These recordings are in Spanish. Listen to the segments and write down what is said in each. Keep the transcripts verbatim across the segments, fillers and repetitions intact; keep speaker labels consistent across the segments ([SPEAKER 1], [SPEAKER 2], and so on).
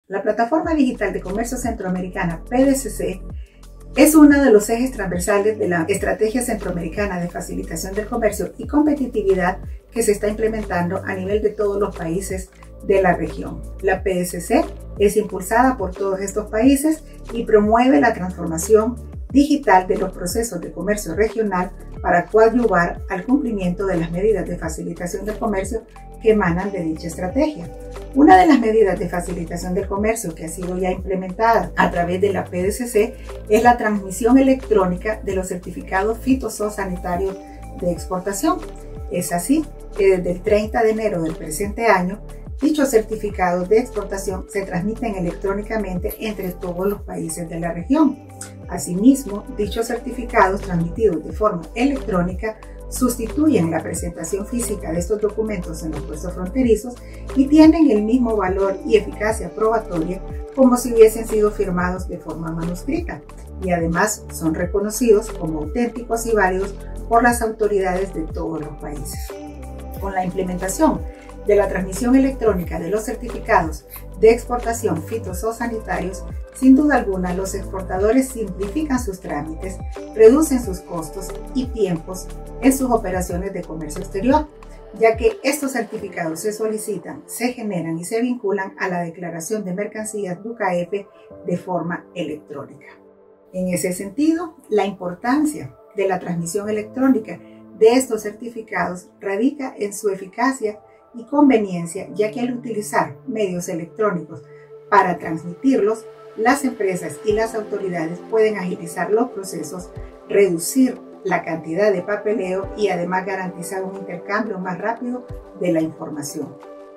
[SPEAKER 1] La Plataforma Digital de Comercio Centroamericana, P D C C, es uno de los ejes transversales de la Estrategia Centroamericana de Facilitación del Comercio y Competitividad que se está implementando a nivel de todos los países de la región. La P D C C es impulsada por todos estos países y promueve la transformación digital de los procesos de comercio regional para coadyuvar al cumplimiento de las medidas de facilitación del comercio que emanan de dicha estrategia. Una de las medidas de facilitación del comercio que ha sido ya implementada a través de la P D C C es la transmisión electrónica de los certificados fitosanitarios de exportación. Es así que desde el treinta de enero del presente año, dichos certificados de exportación se transmiten electrónicamente entre todos los países de la región. Asimismo, dichos certificados transmitidos de forma electrónica sustituyen la presentación física de estos documentos en los puestos fronterizos y tienen el mismo valor y eficacia probatoria como si hubiesen sido firmados de forma manuscrita, y además son reconocidos como auténticos y válidos por las autoridades de todos los países. Con la implementación de la transmisión electrónica de los certificados de exportación fitosanitarios, sin duda alguna los exportadores simplifican sus trámites, reducen sus costos y tiempos en sus operaciones de comercio exterior, ya que estos certificados se solicitan, se generan y se vinculan a la declaración de mercancías D U C A E P de forma electrónica. En ese sentido, la importancia de la transmisión electrónica de estos certificados radica en su eficacia y conveniencia, ya que al utilizar medios electrónicos para transmitirlos, las empresas y las autoridades pueden agilizar los procesos, reducir la cantidad de papeleo y además garantizar un intercambio más rápido de la información.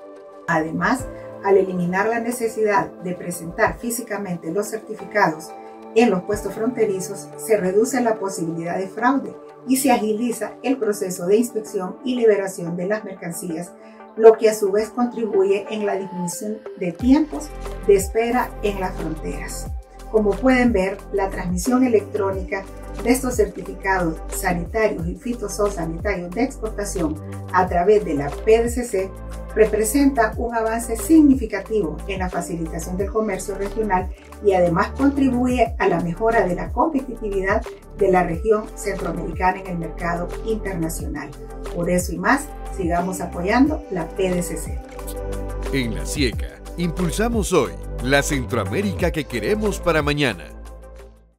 [SPEAKER 1] Además, al eliminar la necesidad de presentar físicamente los certificados en los puestos fronterizos, se reduce la posibilidad de fraude y se agiliza el proceso de inspección y liberación de las mercancías, lo que a su vez contribuye en la disminución de tiempos de espera en las fronteras. Como pueden ver, la transmisión electrónica de estos certificados sanitarios y fitosanitarios de exportación a través de la P D C C representa un avance significativo en la facilitación del comercio regional y además contribuye a la mejora de la competitividad de la región centroamericana en el mercado internacional. Por eso y más, sigamos apoyando la P D C C.
[SPEAKER 2] En La Cieca, impulsamos hoy la Centroamérica que queremos para mañana.